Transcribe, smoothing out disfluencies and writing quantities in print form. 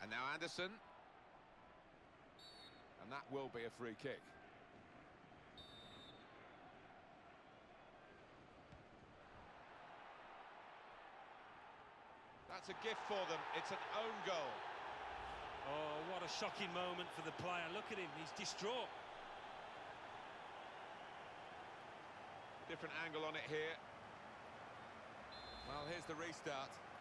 And now Anderson. And that will be a free kick. That's a gift for them. It's an own goal. Oh, what a shocking moment for the player. Look at him, he's distraught. Different angle on it here. Well, here's the restart.